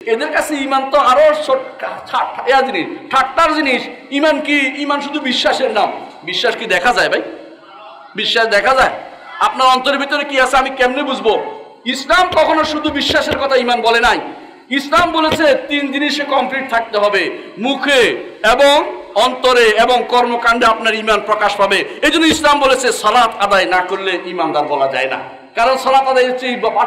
এদের কাছে ইমান তো আরো জিনিস, ঠাট্টার জিনিস। ইমান কি? ইমান শুধু বিশ্বাসের নাম। বিশ্বাস কি দেখা যায় ভাই? বিশ্বাস দেখা যায়? আপনার অন্তরের ভিতরে কি আছে আমি কেমনে বুঝবো? ইসলাম কখনো শুধু বিশ্বাসের কথা ইমান বলে নাই। ইসলাম বলেছে 3 জিনিসে কমপ্লিট থাকতে হবে, মুখে এবং অন্তরে এবং কর্মকাণ্ডে আপনার ইমান প্রকাশ পাবে। এই জন্য ইসলাম বলেছে সালাত আদায় না করলে ইমানদার বলা যায় না। কারণ সালাত আদায় হচ্ছে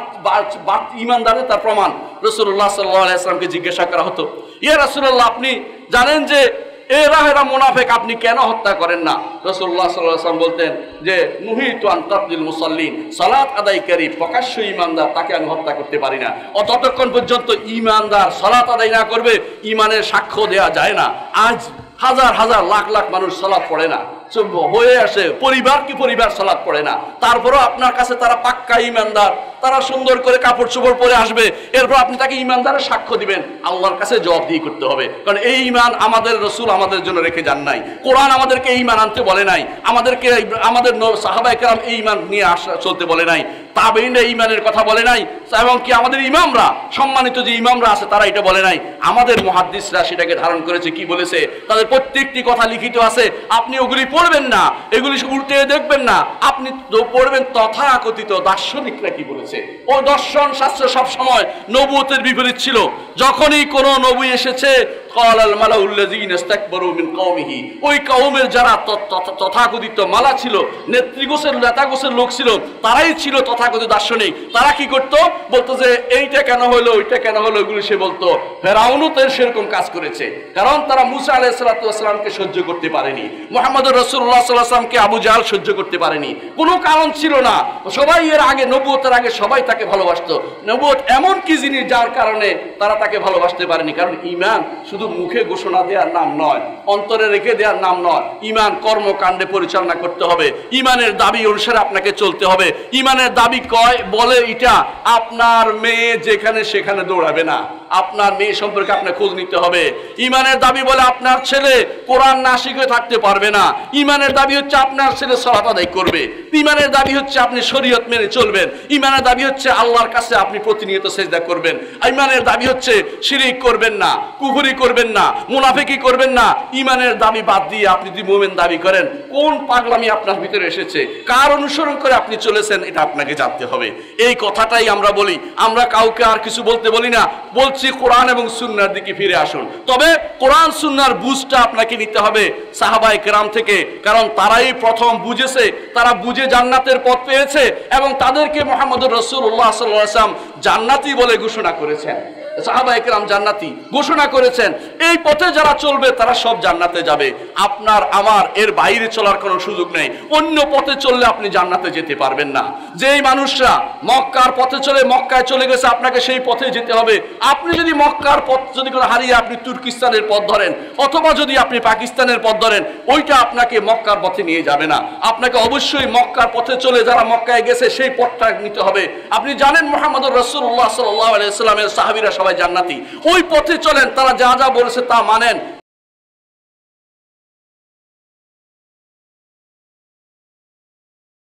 ইমানদারের তার প্রমাণ। রাসূলুল্লাহ সাল্লাল্লাহু আলাইহি ওয়াসাল্লামকে জিজ্ঞাসা করা হতো, ইয়া রাসূলুল্লাহ, আপনি জানেন যে এরা মুনাফিক, আপনি কেন হত্যা করেন না? রাসূলুল্লাহ সাল্লাল্লাহু আলাইহি ওয়াসাল্লাম বলতেন যে নুহিতু আন তাকদিল মুসাল্লিন, সালাত আদায়কারী প্রকাশ্য ইমানদার তাকে আমি হত্যা করতে পারি না। ততক্ষণ পর্যন্ত ইমানদার সালাত আদায় না করবে ইমানের সাক্ষ্য দেয়া যায় না। আজ হাজার হাজার লাখ লাখ মানুষ সালাত পড়ে না, হয়ে আসে পরিবার কি পরিবার সালাত পড়ে না, তারপরও আপনার কাছে তারা পাক্কা ইমানদার, তারা সুন্দর করে কাপড় চোপড় পরে আসবে, এরপর আপনি তাকে ইমানদারের সাক্ষ্য দিবেন। আল্লাহর কাছে জবাবদিহি করতে হবে, কারণ এই ইমান আমাদের রাসূল আমাদের জন্য রেখে যান নাই। কোরআন আমাদেরকে এই ইমান আনতে বলে নাই, আমাদেরকে আমাদের সাহাবায়ে কেরাম এই ইমান নিয়ে চলতে বলে নাই, তাবেঈনরা এই ইমানের কথা বলে নাই, এবং কি আমাদের ইমামরা, সম্মানিত যে ইমামরা আছে তারা এটা বলে নাই। আমাদের মুহাদ্দিসরা সেটাকে ধারণ করেছে। কি বলেছে? তাদের প্রত্যেকটি কথা লিখিত আছে। আপনি ওগুলি পড়বেন না, এগুলি উল্টে দেখবেন না, আপনি পড়বেন তথাকথিত দার্শনিকরা কি বলেছে। ওই দর্শন শাস্ত্র সব সময় নবুয়তের বিপরীত ছিল। যখনই কোনো নবী এসেছে ক্বালাল মালাউল্লাযীনা ইসতাকবারু মিন কওমিহি, ওই কওমের যারা তথাকথিত মালা ছিল, নেতৃগোছের নেতাগোছের লোক ছিল, তারাই ছিল তথাকথিত দার্শনিক। তারা কি করতো? বলতো যে এইটা কেন হলো, ওইটা কেন হলো, এগুলো সে বলতো। ফেরাউনও তো সেরকম কাজ করেছে, কারণ তারা মুসা আলাইহিস সালামকে সহ্য করতে পারেনি, মুহাম্মদ রাসূলুল্লাহ সাল্লাল্লাহু আলাইহি ওয়াসাল্লামকে আবু জাহল সহ্য করতে পারেনি। কোনো কারণ ছিল না। সবাই এর আগে, নবুয়তের আগে সবাই তাকে ভালোবাসতো। নবুয়ত এমন কি জিনিস যার কারণে তারা তাকে ভালোবাসতে পারেনি। কারণ ঈমান শুধু মুখে ঘোষণা দেওয়ার নাম নয়, অন্তরে রেখে দেওয়ার নাম নয়। ঈমান কর্মকাণ্ডে পরিচালনা করতে হবে। ঈমানের দাবি অনুসারে আপনাকে চলতে হবে। ঈমানের দাবি কয় বলে এটা, আপনার মেয়ে যেখানে সেখানে দৌড়াবে না, আপনার মেয়ে সম্পর্কে আপনার খোঁজ নিতে হবে। ঈমানের দাবি বলে আপনার ছেলে কোরআন না শিখে থাকতে পারবে না। ঈমানের দাবি হচ্ছে আপনার ছেলে সালাত আদায় করবে। ঈমানের দাবি হচ্ছে আপনি শরীয়ত মেনে চলবেন। ঈমানের দাবি হচ্ছে আল্লাহর কাছে আপনি প্রতিনিয়ত সেজদা করবেন। ঈমানের দাবি হচ্ছে শিরক করবেন না, কুফরি করবেন না, মুনাফিকি করবেন না। ঈমানের দাবি বাদ দিয়ে আপনি যদি মুমিন দাবি করেন, কোন পাগলামি আপনার ভিতরে এসেছে, কার অনুসরণ করে আপনি চলেছেন, এটা আপনাকে জানতে হবে। এই কথাটাই আমরা বলি। আমরা কাউকে আর কিছু বলতে বলি না, বলছি কোরআন এবং সুন্নাহর দিকে ফিরে আসুন। তবে কোরআন সুন্নাহর বুঝটা আপনাকে নিতে হবে সাহাবায়ে কেরাম থেকে, কারণ তারাই প্রথম বুঝেছে, তারা বুঝে জান্নাতের পথ পেয়েছে এবং তাদেরকে মুহাম্মদুর রাসূলুল্লাহ সাল্লাল্লাহু আলাইহি ওয়াসাল্লাম জান্নাতি বলে ঘোষণা করেছেন। সাহাবায়ে কেরাম জান্নাতি ঘোষণা করেছেন। এই পথে যারা চলবে তারা সব জান্নাতে যাবে। আপনার আমার এর বাইরে চলার কোনো সুযোগ নেই। অন্য পথে চললে আপনি জান্নাতে যেতে পারবেন না। যেই মানুষরা মক্কার পথে চলে মক্কায় চলে গেছে, আপনাকে সেই পথে যেতে হবে। আপনি যদি মক্কার পথ যদি কোনো হারিয়ে আপনি তুর্কিস্তানের পথ ধরেন, অথবা যদি আপনি পাকিস্তানের পথ ধরেন, ওইটা আপনাকে মক্কার পথে নিয়ে যাবে না। আপনাকে অবশ্যই মক্কার পথে চলে যারা মক্কায় গেছে সেই পথটা নিতে হবে। আপনি জানেন মুহাম্মদুর রাসূলুল্লাহ সাল্লাল্লাহু আলাইহি ওয়াসাল্লামের সাহাবীরা সবাই জান্নাতি। ওই পথে চলেন, তারা যা যা বলেছে তা মানেন,